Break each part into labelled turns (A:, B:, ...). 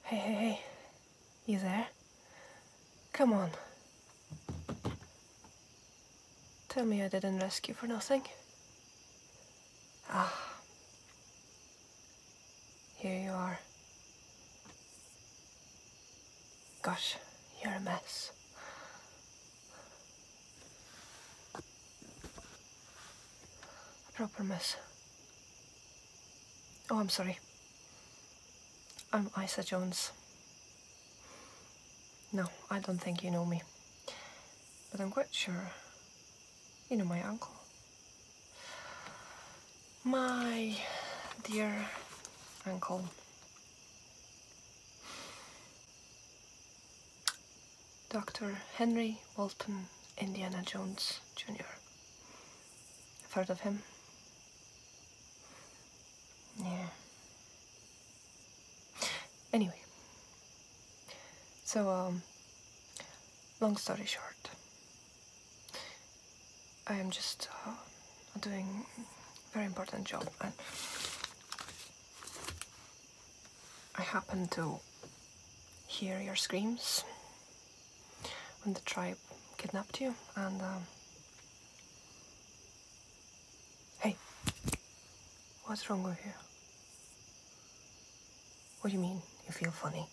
A: Hey, hey, hey. You there? Come on. Tell me I didn't rescue for nothing. Ah. Here you are. Gosh, you're a mess. A proper mess. Oh, I'm sorry. I'm Ayuhasca. No, I don't think you know me. But I'm quite sure you know my uncle. My dear uncle. Dr. Henry Walton Indiana Jones Jr. I've heard of him. Yeah. Anyway. So, long story short, I am just doing a very important job, and I happen to hear your screams when the tribe kidnapped you, and hey, what's wrong with you? What do you mean you feel funny?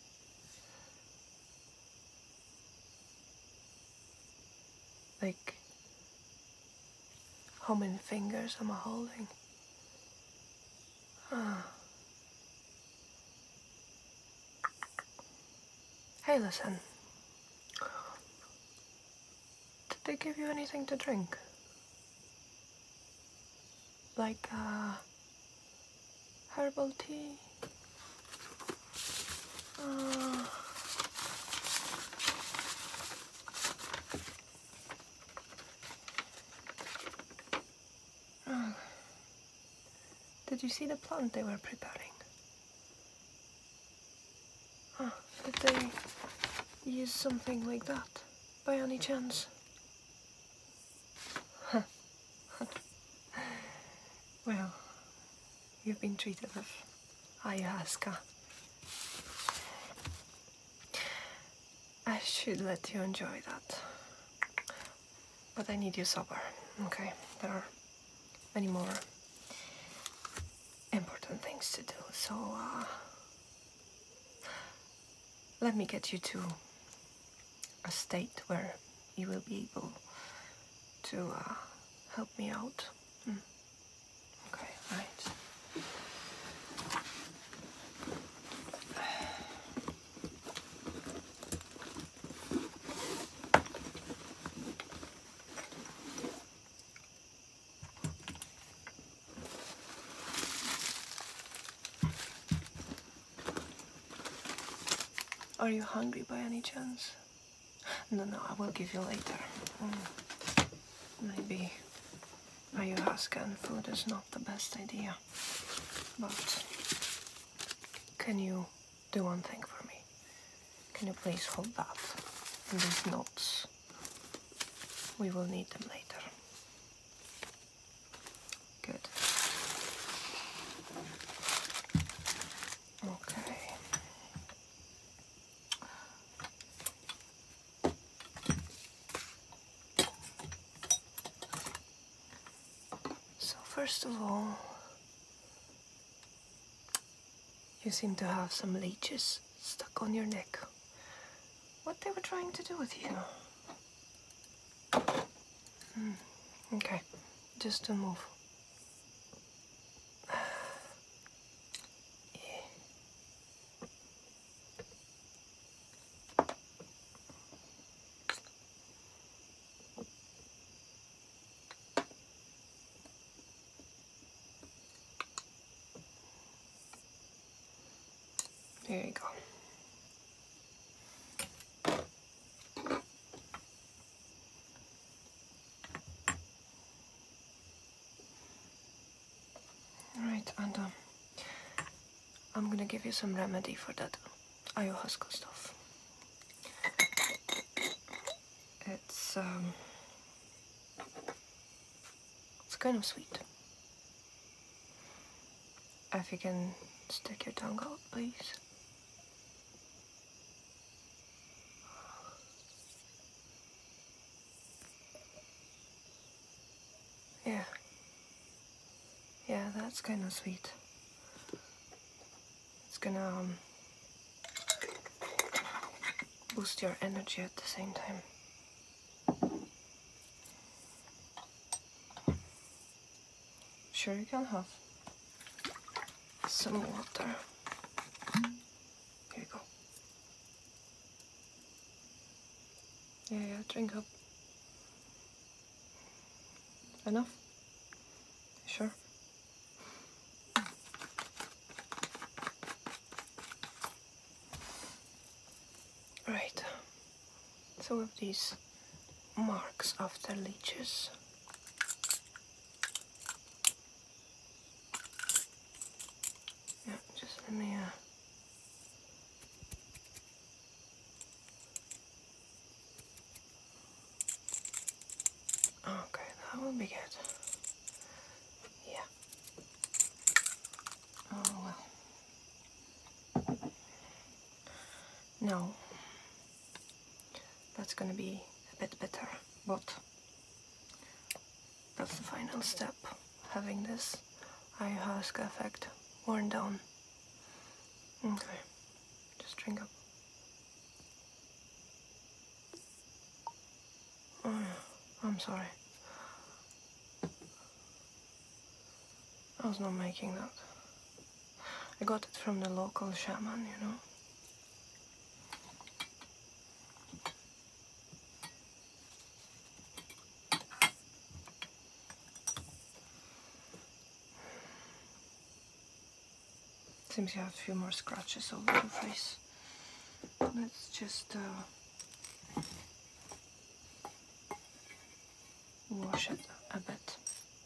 A: Like, how many fingers am I holding? Ah. Hey, listen. Did they give you anything to drink? Like, herbal tea? Did you see the plant they were preparing? Did they use something like that, by any chance? Well, you've been treated with Ayuhasca. I should let you enjoy that. But I need you sober, okay? There are many more important things to do, so let me get you to a state where you will be able to help me out. Okay, right. Are you hungry by any chance? No, I will give you later. Maybe Ayuhasca and food is not the best idea. But can you do one thing for me? Can you please hold that and these notes? We will need them later. Good. Okay. So first of all, you seem to have some leeches stuck on your neck. What they were trying to do with you? Okay, just to move. There you go. Right, and I'm gonna give you some remedy for that Ayuhasca stuff. It's kind of sweet. If you can stick your tongue out, please. that's kind of sweet. It's gonna boost your energy at the same time. Sure, you can have some water. Here you go. Yeah, drink up. Enough? Sure. Right. So with these marks after leeches, yeah, just let me okay, that will be good. Yeah. Oh well. No. That's gonna be a bit bitter, but that's the final step. Having this ayahuasca effect worn down. Okay, just drink up. Oh yeah, I'm sorry. I was not making that. I got it from the local shaman, you know. Seems you have a few more scratches over your face. Let's just wash it a bit.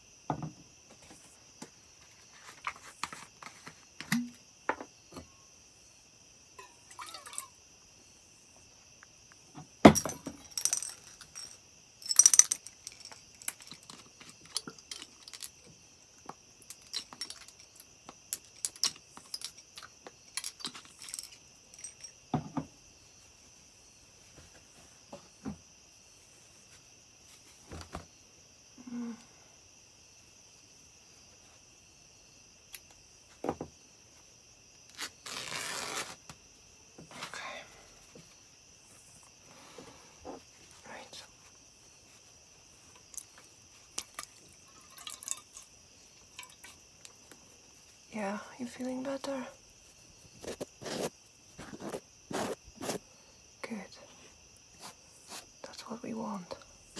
A: Yeah, you feeling better? Good. That's what we want.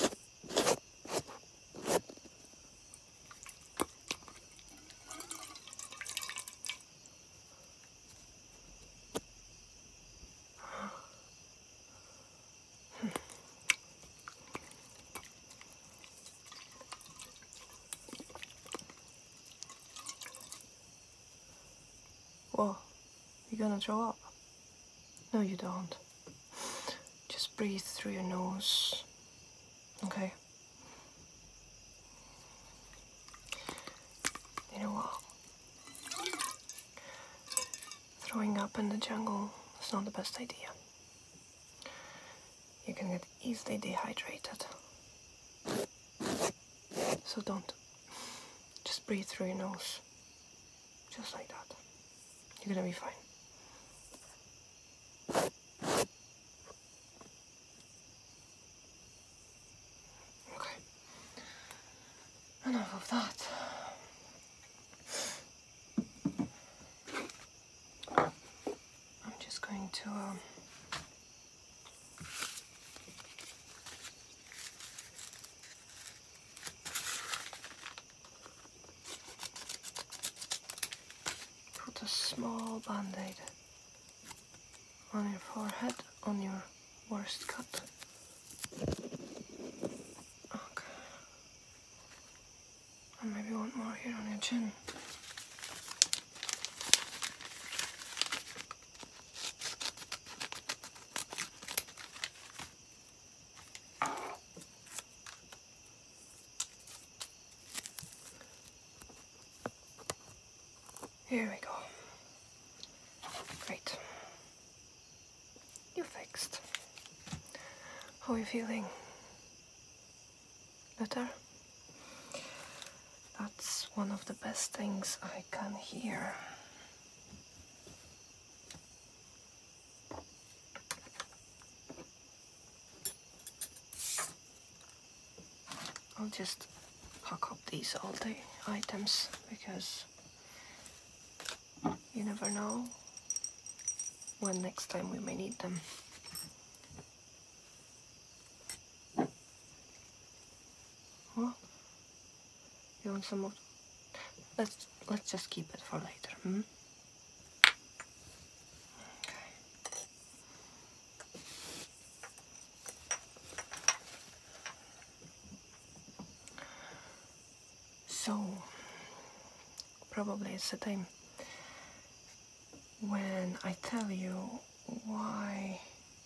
A: Whoa, you gonna throw up? No, you don't. Just breathe through your nose, okay? You know what? Throwing up in the jungle is not the best idea. You can get easily dehydrated. So don't. Just breathe through your nose. Just like that. You're gonna be fine. Okay. Enough of that. I'm just going to put a small band-aid on your forehead, on your worst cut. Okay. And maybe one more here on your chin. Here we go. Great. You fixed. How are you feeling? Better? That's one of the best things I can hear. I'll just pack up these all the items because you never know when next time we may need them. What? You want some of? Let's just keep it for later. Hmm? Okay. So probably it's the time when I tell you why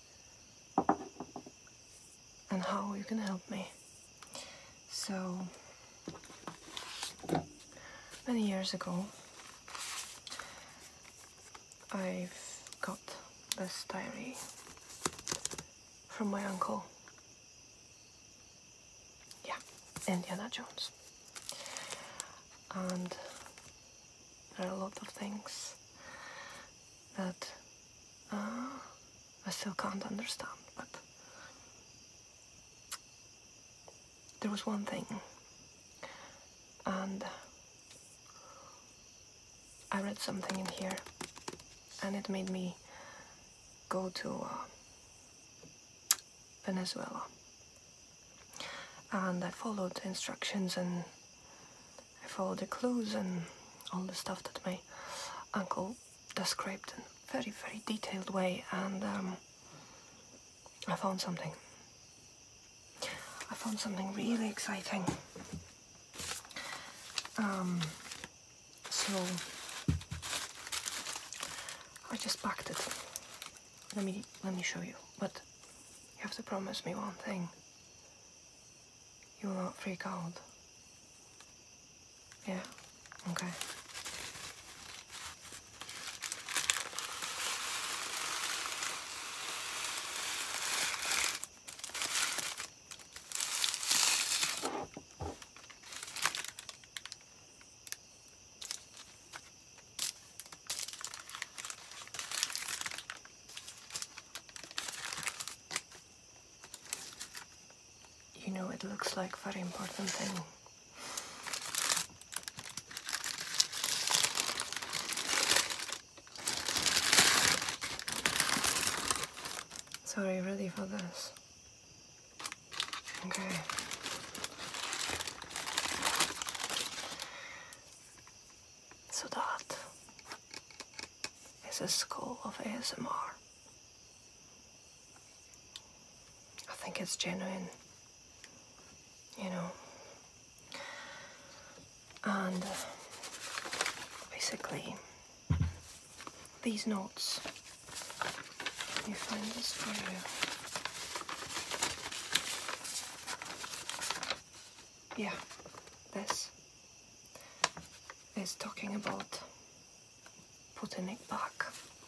A: and how you can help me. So many years ago I've got this diary from my uncle, yeah, Indiana Jones, and there are a lot of things that I still can't understand, but there was one thing, and I read something in here and it made me go to Venezuela, and I followed the instructions and I followed the clues and all the stuff that my uncle described in a very, very detailed way, and I found something. I found something really exciting. So I just packed it. Let me show you. But you have to promise me one thing. You will not freak out. Yeah? Okay. You know, it looks like a very important thing. So are you ready for this? Okay. So that is a skull of ASMR. I think it's genuine, you know. And basically, these notes, let me find this for you. Yeah, this is talking about putting it back.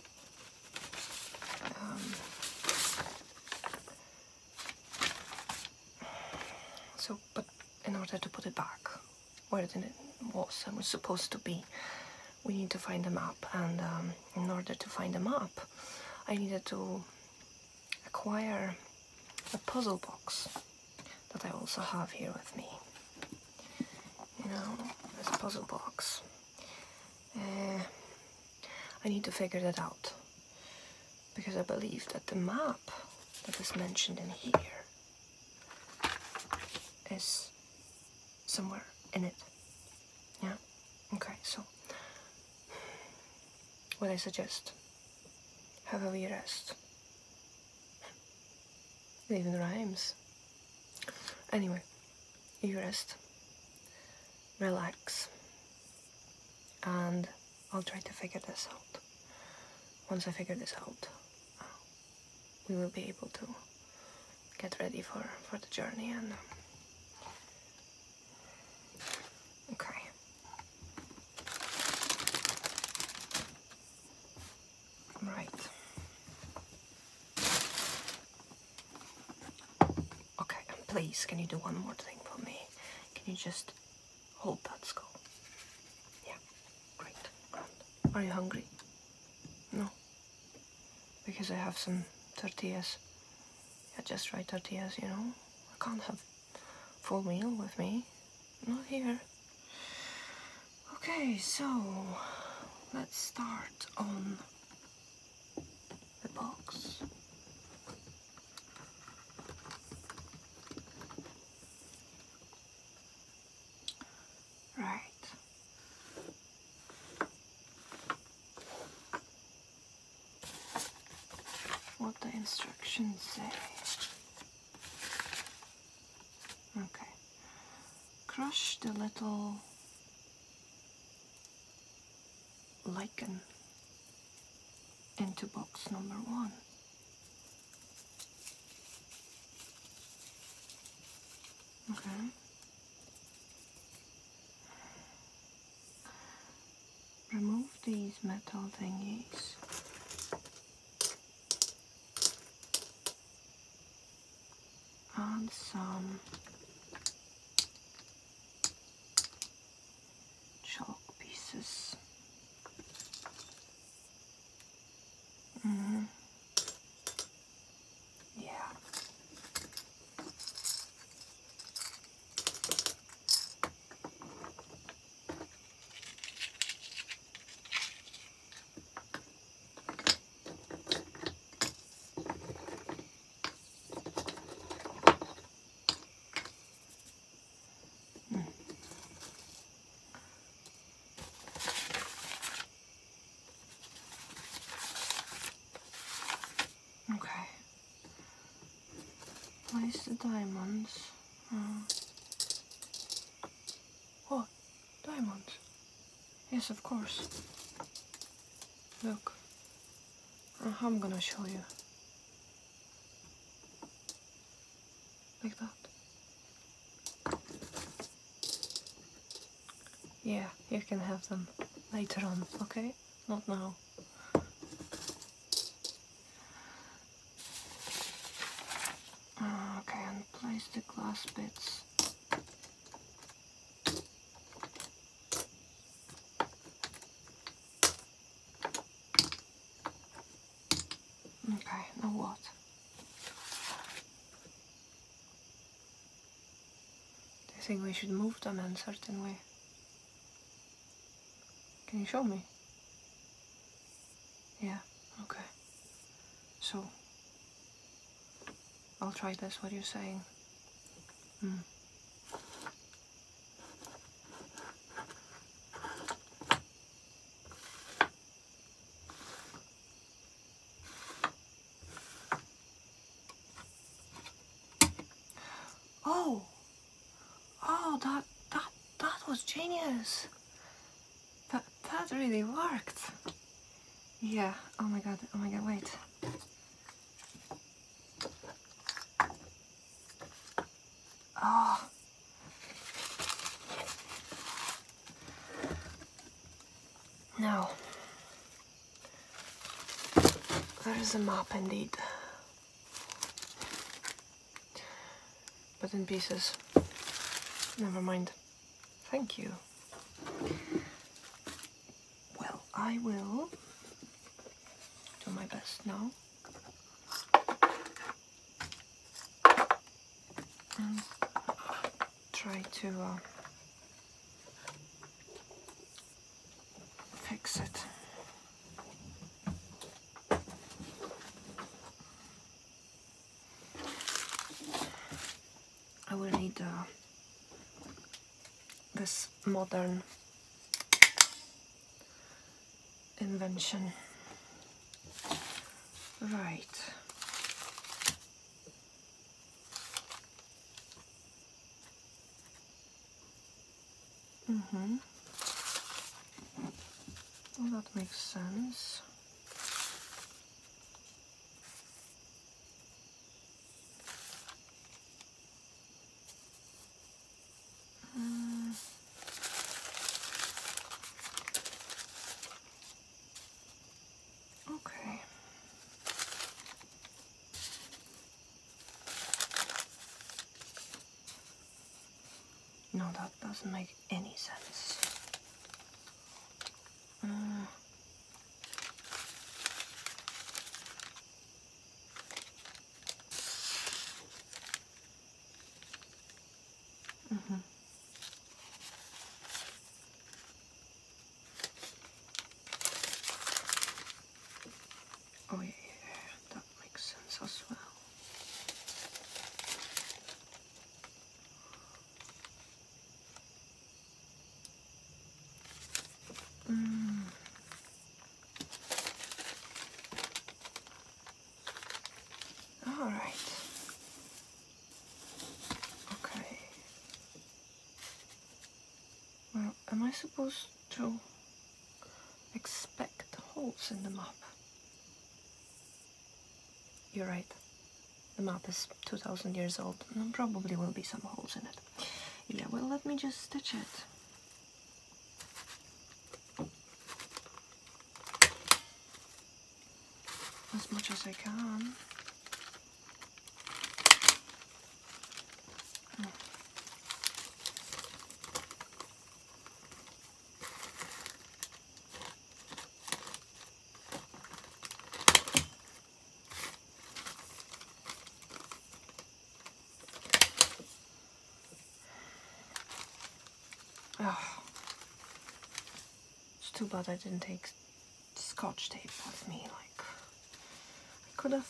A: But in order to put it back where it was and was supposed to be, we need to find a map, and in order to find a map, I needed to acquire a puzzle box that I also have here with me. You know, this puzzle box. I need to figure that out, because I believe that the map that is mentioned in here is somewhere in it. Yeah? Okay, so what I suggest, have a wee rest. It even rhymes. Anyway, you rest, relax, and I'll try to figure this out. Once I figure this out, we will be able to get ready for the journey. And okay. Right. Okay, and please, can you do one more thing for me? Can you just hold that skull. Yeah, great, grand. Are you hungry? No? Because I have some tortillas. Yeah, just right tortillas, you know. I can't have full meal with me. Not here. Okay, so let's start on the box. Right. What the instructions say. Okay. Crush the little lichen into box number 1. Okay. Remove these metal thingies. Add some chalk pieces. Yeah. Okay. Place the diamonds. What? Diamonds? Yes, of course. Look. I'm gonna show you. Like that. Yeah, you can have them later on, okay? Not now. Okay, and place the glass bits. Okay, now what? Do you think we should move them in a certain way? Can you show me? Yeah, okay. So, I'll try this, what you're saying. Oh, that was genius. That really worked. Yeah, oh my god, wait. Oh. Now, there is a map indeed. But in pieces. Never mind. Thank you. Well, I will do my best now. And try to fix it. I will need this modern invention. Right. Well, that makes sense. Okay. No, that doesn't make any sense. Oh yeah, that makes sense as well. All right. Okay. Well, am I supposed to expect holes in the map? You're right. The map is 2,000 years old, and there probably will be some holes in it. Yeah, well, let me just stitch it. As much as I can. Oh, it's too bad I didn't take Scotch tape with me, like, I could have.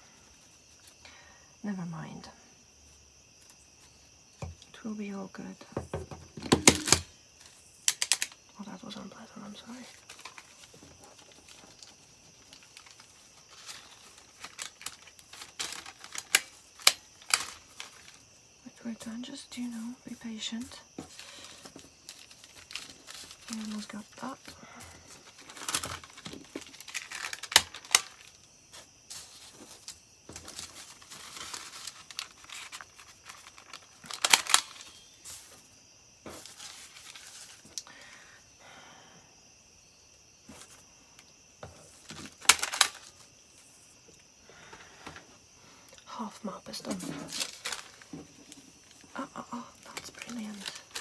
A: Never mind. It will be all good. Oh, that was unpleasant, I'm sorry. Wait, and just, you know, be patient. I almost got that. Half map is done. Oh, that's brilliant.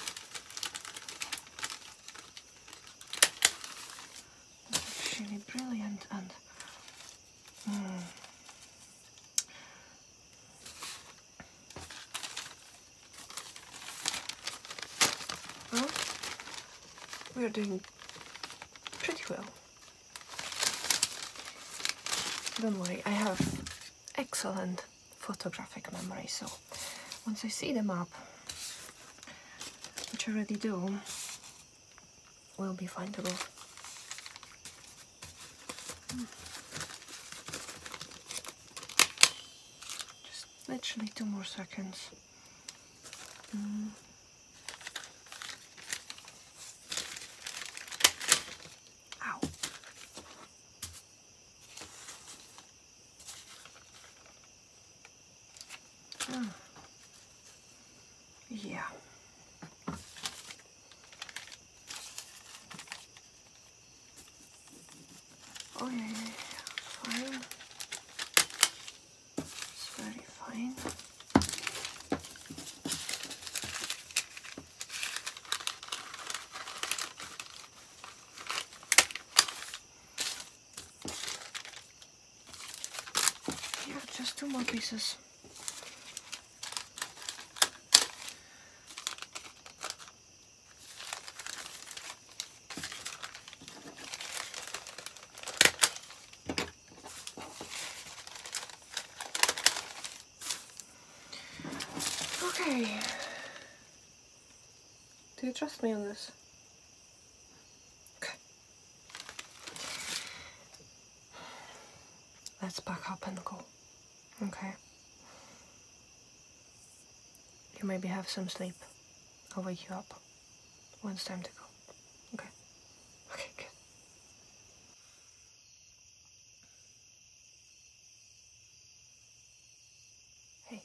A: That's actually brilliant, and well, we're doing pretty well. Don't worry, I have excellent photographic memory, so once I see the map, which I already do, we'll be fine to go. Just literally 2 more seconds. Ow. Yeah. Oh yeah, fine. It's very fine. Yeah, just 2 more pieces. Okay. Do you trust me on this? Okay. Let's pack up and go. Okay. You maybe have some sleep. I'll wake you up when it's time to go. Okay. Okay, good. Hey.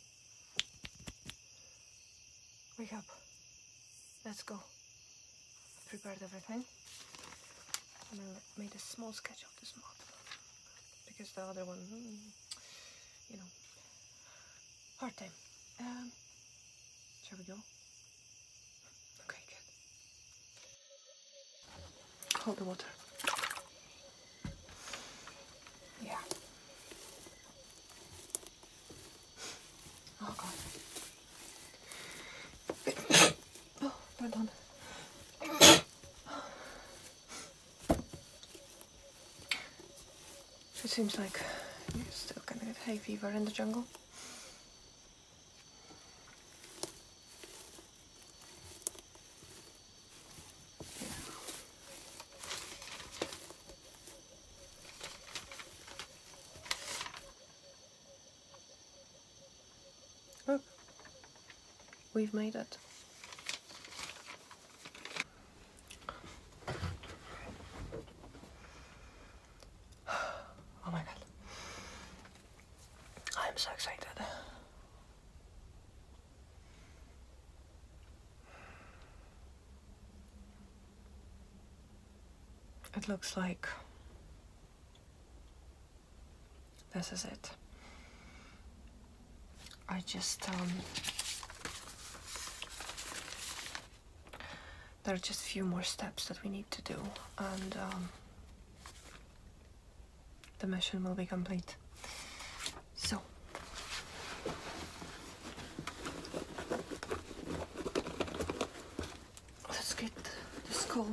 A: Wake up. Let's go. I've prepared everything. I made a small sketch of this map. Because the other one, you know, hard time. Shall we go? hold the water. Yeah. Oh god. Oh, pardon. It seems like you're still gonna get hay fever in the jungle. Look, we've made it. Oh my god. I'm so excited. It looks like this is it. I just there are just a few more steps that we need to do, and the mission will be complete. So let's get the skull.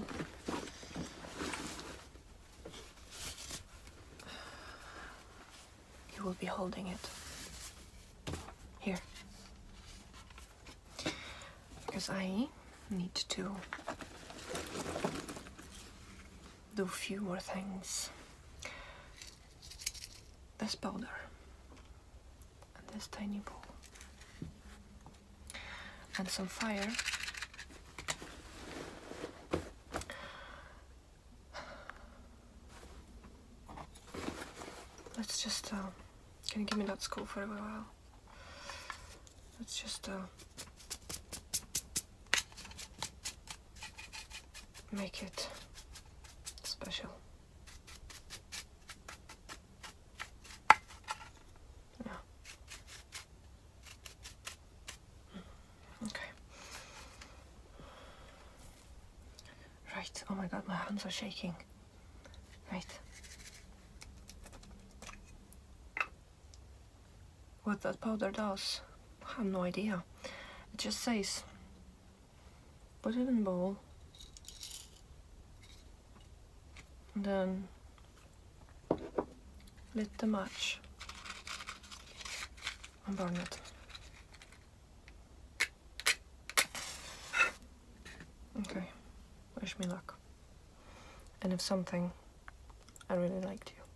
A: You will be holding it here, because I need to do a few more things. This powder and this tiny bowl and some fire. Let's just can you give me that skull for a while? Let's just make it special. Yeah. Okay. Right. Oh my god, my hands are shaking. Right. What that powder does, I have no idea. It just says put it in a bowl, and then lit the match and burn it. Okay, wish me luck. And if something, I really liked you.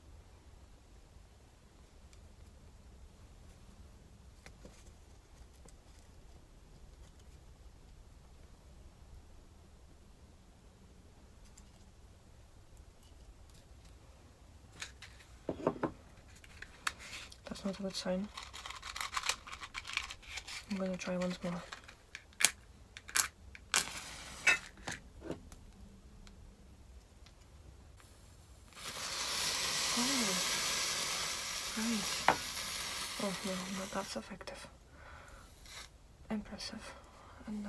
A: That's not a good sign. I'm gonna try once more. Oh, right. Oh no, not that's effective. Impressive. And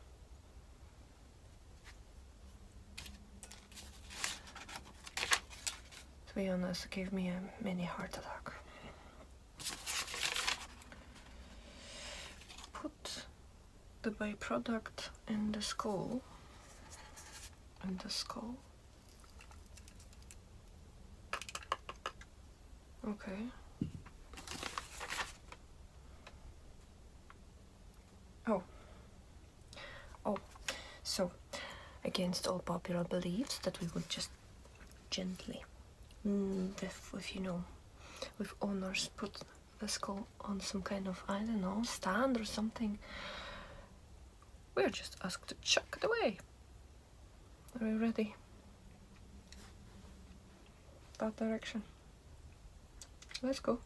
A: to be honest, it gave me a mini heart attack. Put the byproduct in the skull. In the skull. Okay. Oh, so against all popular beliefs that we would just gently, with you know, with honors, put the skull on some kind of, I don't know, stand or something. We're just asked to chuck it away. Are you ready? That direction. Let's go.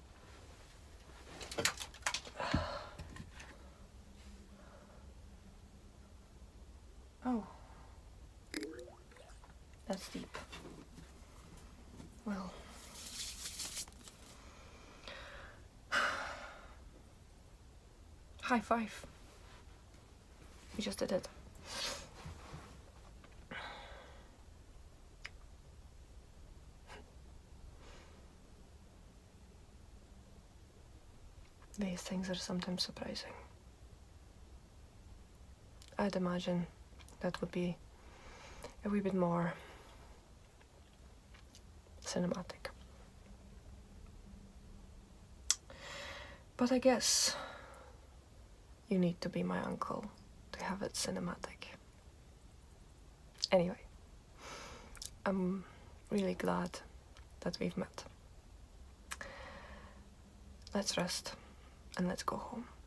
A: Oh, that's deep. Well, high five. We just did it. these things are sometimes surprising. I'd imagine that would be a wee bit more cinematic. But I guess you need to be my uncle to have it cinematic. Anyway, I'm really glad that we've met. Let's rest and let's go home.